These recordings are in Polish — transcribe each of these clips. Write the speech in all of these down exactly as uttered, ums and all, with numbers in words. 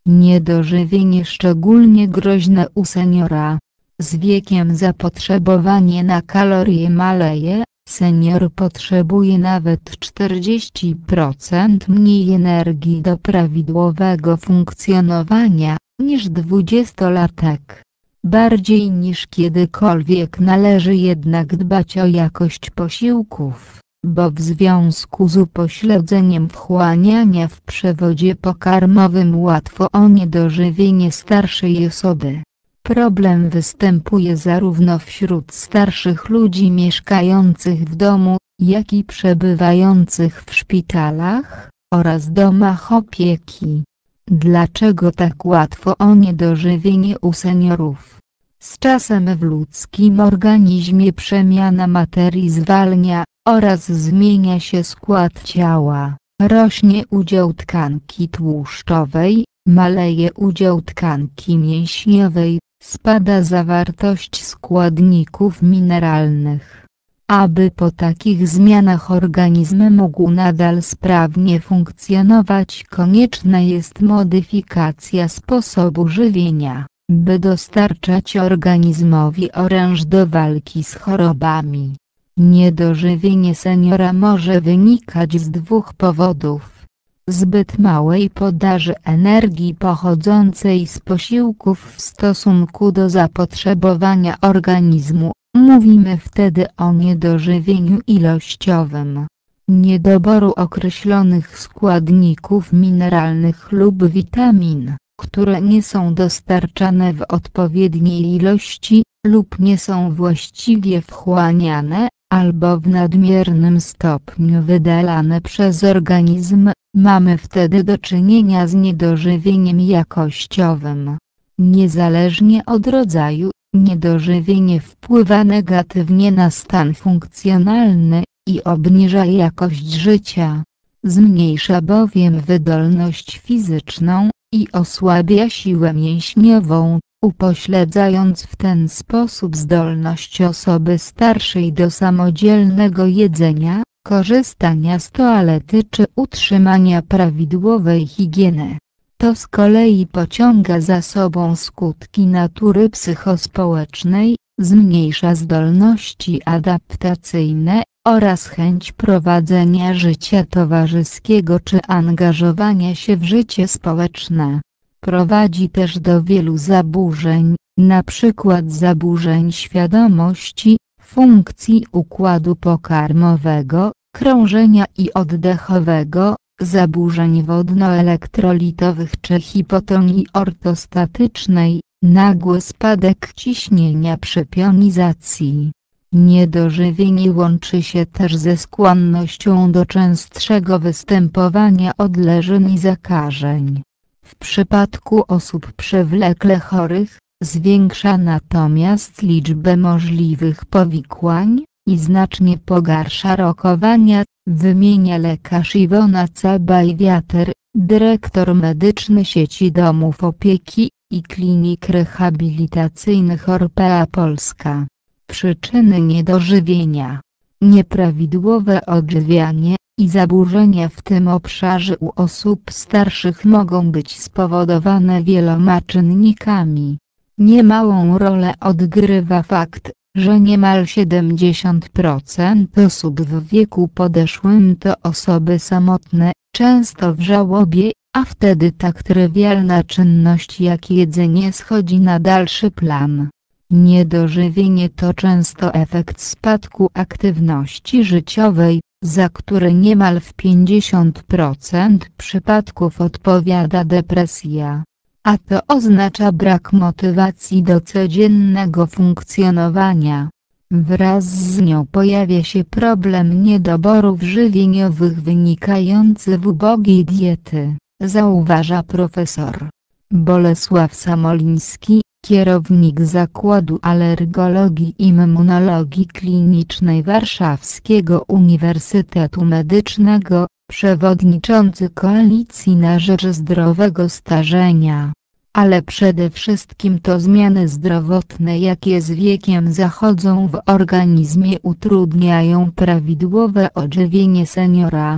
Niedożywienie szczególnie groźne u seniora. Z wiekiem zapotrzebowanie na kalorie maleje, senior potrzebuje nawet czterdzieści procent mniej energii do prawidłowego funkcjonowania, niż dwudziestolatek. Bardziej niż kiedykolwiek należy jednak dbać o jakość posiłków, bo w związku z upośledzeniem wchłaniania w przewodzie pokarmowym łatwo o niedożywienie starszej osoby. Problem występuje zarówno wśród starszych ludzi mieszkających w domu, jak i przebywających w szpitalach oraz domach opieki. Dlaczego tak łatwo o niedożywienie u seniorów? Z czasem w ludzkim organizmie przemiana materii zwalnia oraz zmienia się skład ciała, rośnie udział tkanki tłuszczowej, maleje udział tkanki mięśniowej, spada zawartość składników mineralnych. Aby po takich zmianach organizm mógł nadal sprawnie funkcjonować, konieczna jest modyfikacja sposobu żywienia, by dostarczać organizmowi oręż do walki z chorobami. Niedożywienie seniora może wynikać z dwóch powodów. Zbyt małej podaży energii pochodzącej z posiłków w stosunku do zapotrzebowania organizmu. Mówimy wtedy o niedożywieniu ilościowym. Niedoboru określonych składników mineralnych lub witamin, które nie są dostarczane w odpowiedniej ilości, lub nie są właściwie wchłaniane, albo w nadmiernym stopniu wydalane przez organizm, mamy wtedy do czynienia z niedożywieniem jakościowym. Niezależnie od rodzaju, niedożywienie wpływa negatywnie na stan funkcjonalny i obniża jakość życia. Zmniejsza bowiem wydolność fizyczną i osłabia siłę mięśniową, upośledzając w ten sposób zdolność osoby starszej do samodzielnego jedzenia, korzystania z toalety czy utrzymania prawidłowej higieny. To z kolei pociąga za sobą skutki natury psychospołecznej, zmniejsza zdolności adaptacyjne oraz chęć prowadzenia życia towarzyskiego czy angażowania się w życie społeczne. Prowadzi też do wielu zaburzeń, np. zaburzeń świadomości, funkcji układu pokarmowego, krążenia i oddechowego, zaburzeń wodno-elektrolitowych czy hipotonii ortostatycznej, nagły spadek ciśnienia przy pionizacji. Niedożywienie łączy się też ze skłonnością do częstszego występowania odleżeń i zakażeń. W przypadku osób przewlekle chorych, zwiększa natomiast liczbę możliwych powikłań i znacznie pogarsza rokowania, wymienia lekarz Iwona Cabaj-Wiater, dyrektor medyczny sieci domów opieki i klinik rehabilitacyjnych Orpea Polska. Przyczyny niedożywienia: nieprawidłowe odżywianie i zaburzenia w tym obszarze u osób starszych mogą być spowodowane wieloma czynnikami. Niemałą rolę odgrywa fakt, że niemal siedemdziesiąt procent osób w wieku podeszłym to osoby samotne, często w żałobie, a wtedy tak trywialna czynność jak jedzenie schodzi na dalszy plan. Niedożywienie to często efekt spadku aktywności życiowej, za który niemal w pięćdziesiąt procent przypadków odpowiada depresja. A to oznacza brak motywacji do codziennego funkcjonowania. Wraz z nią pojawia się problem niedoborów żywieniowych wynikający w ubogiej diety, zauważa profesor Bolesław Samoliński, kierownik Zakładu Alergologii i Immunologii Klinicznej Warszawskiego Uniwersytetu Medycznego, przewodniczący Koalicji na rzecz Zdrowego Starzenia. Ale przede wszystkim to zmiany zdrowotne, jakie z wiekiem zachodzą w organizmie, utrudniają prawidłowe odżywienie seniora.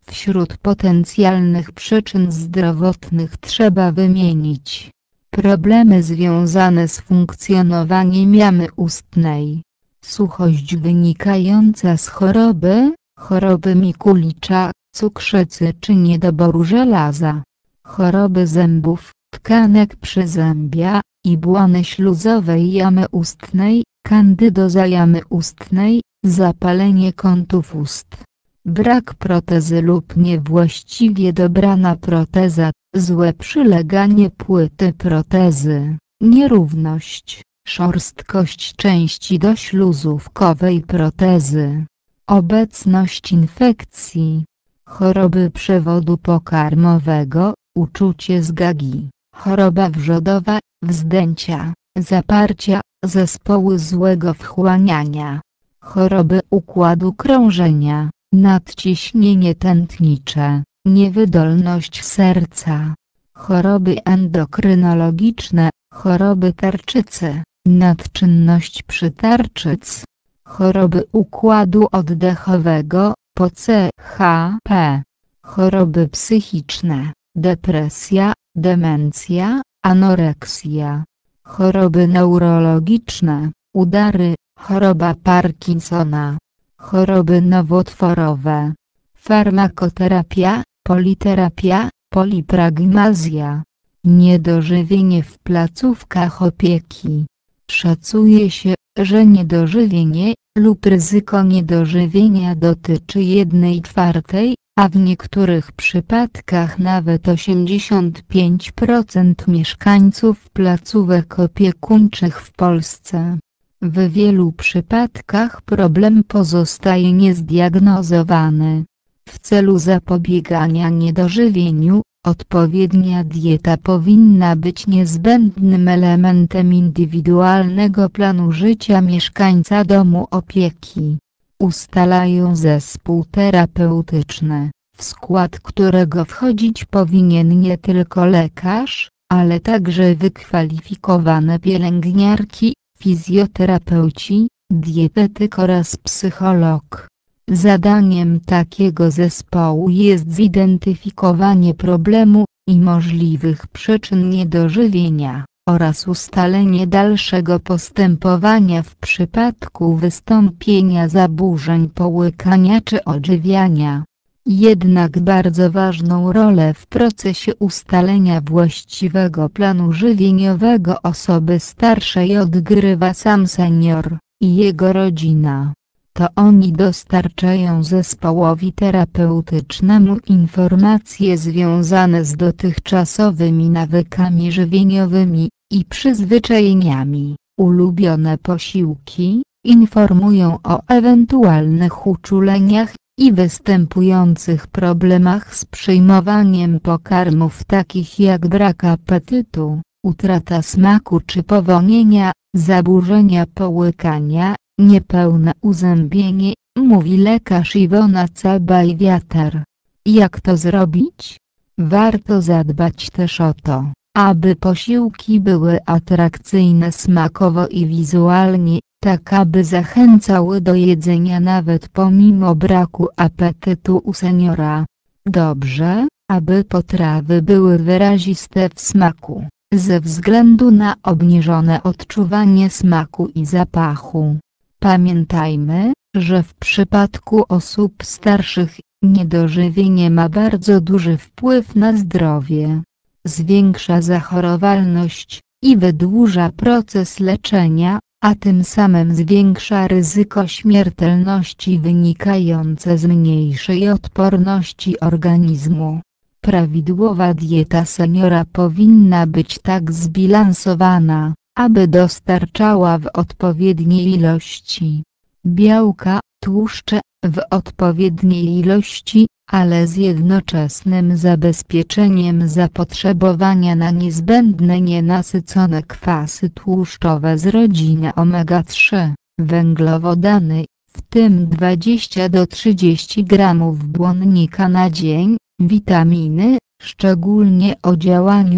Wśród potencjalnych przyczyn zdrowotnych trzeba wymienić problemy związane z funkcjonowaniem jamy ustnej, suchość wynikająca z choroby, choroby Mikulicza, cukrzycy czy niedoboru żelaza, choroby zębów, tkanek przyzębia i błony śluzowej jamy ustnej, kandydoza jamy ustnej, zapalenie kątów ust, brak protezy lub niewłaściwie dobrana proteza, złe przyleganie płyty protezy, nierówność, szorstkość części dośluzówkowej protezy, obecność infekcji, choroby przewodu pokarmowego, uczucie zgagi, choroba wrzodowa, wzdęcia, zaparcia, zespoły złego wchłaniania, choroby układu krążenia, nadciśnienie tętnicze, niewydolność serca, choroby endokrynologiczne, choroby tarczycy, nadczynność przytarczyc, choroby układu oddechowego, po C H P, choroby psychiczne, depresja, demencja, anoreksja, choroby neurologiczne, udary, choroba Parkinsona, choroby nowotworowe, farmakoterapia, politerapia, polipragmazja, niedożywienie w placówkach opieki. Szacuje się, że niedożywienie lub ryzyko niedożywienia dotyczy jednej czwartej, a w niektórych przypadkach nawet osiemdziesiąt pięć procent mieszkańców placówek opiekuńczych w Polsce. W wielu przypadkach problem pozostaje niezdiagnozowany. W celu zapobiegania niedożywieniu, odpowiednia dieta powinna być niezbędnym elementem indywidualnego planu życia mieszkańca domu opieki. Ustalają zespół terapeutyczny, w skład którego wchodzić powinien nie tylko lekarz, ale także wykwalifikowane pielęgniarki, fizjoterapeuci, dietetyk oraz psycholog. Zadaniem takiego zespołu jest zidentyfikowanie problemu i możliwych przyczyn niedożywienia, oraz ustalenie dalszego postępowania w przypadku wystąpienia zaburzeń połykania czy odżywiania. Jednak bardzo ważną rolę w procesie ustalenia właściwego planu żywieniowego osoby starszej odgrywa sam senior i jego rodzina. To oni dostarczają zespołowi terapeutycznemu informacje związane z dotychczasowymi nawykami żywieniowymi i przyzwyczajeniami, ulubione posiłki, informują o ewentualnych uczuleniach i występujących problemach z przyjmowaniem pokarmów takich jak brak apetytu, utrata smaku czy powonienia, zaburzenia połykania, niepełne uzębienie, mówi lekarz Iwona Cabaj-Wiatar. Jak to zrobić? Warto zadbać też o to, aby posiłki były atrakcyjne smakowo i wizualnie, tak aby zachęcały do jedzenia nawet pomimo braku apetytu u seniora. Dobrze, aby potrawy były wyraziste w smaku, ze względu na obniżone odczuwanie smaku i zapachu. Pamiętajmy, że w przypadku osób starszych, niedożywienie ma bardzo duży wpływ na zdrowie. Zwiększa zachorowalność i wydłuża proces leczenia, a tym samym zwiększa ryzyko śmiertelności wynikające z mniejszej odporności organizmu. Prawidłowa dieta seniora powinna być tak zbilansowana, aby dostarczała w odpowiedniej ilości białka, tłuszcze, w odpowiedniej ilości, ale z jednoczesnym zabezpieczeniem zapotrzebowania na niezbędne nienasycone kwasy tłuszczowe z rodziny omega trzy, węglowodany, w tym dwadzieścia do trzydziestu gramów błonnika na dzień, witaminy, szczególnie o działaniu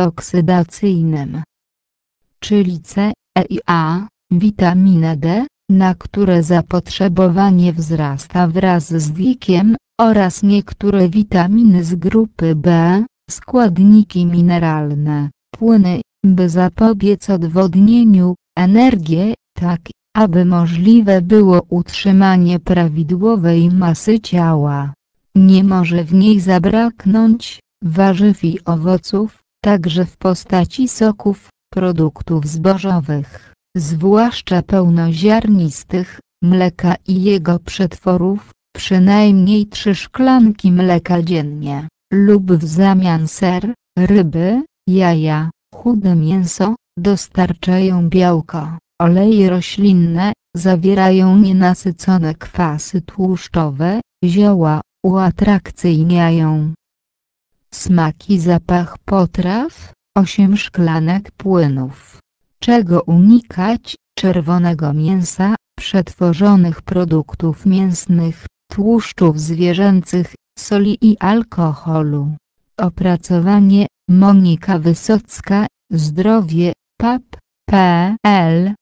antyoksydacyjnym, czyli C, E i A, witaminę D, na które zapotrzebowanie wzrasta wraz z wiekiem, oraz niektóre witaminy z grupy B, składniki mineralne, płyny, by zapobiec odwodnieniu, energię, tak, aby możliwe było utrzymanie prawidłowej masy ciała. Nie może w niej zabraknąć warzyw i owoców, także w postaci soków, produktów zbożowych, zwłaszcza pełnoziarnistych, mleka i jego przetworów, przynajmniej trzy szklanki mleka dziennie, lub w zamian ser, ryby, jaja, chude mięso, dostarczają białko. Oleje roślinne, zawierają nienasycone kwasy tłuszczowe, zioła, uatrakcyjniają smak i zapach potraw, osiem szklanek płynów. Czego unikać? Czerwonego mięsa, przetworzonych produktów mięsnych, tłuszczów zwierzęcych, soli i alkoholu. Opracowanie Monika Wysocka, Zdrowie, P A P P L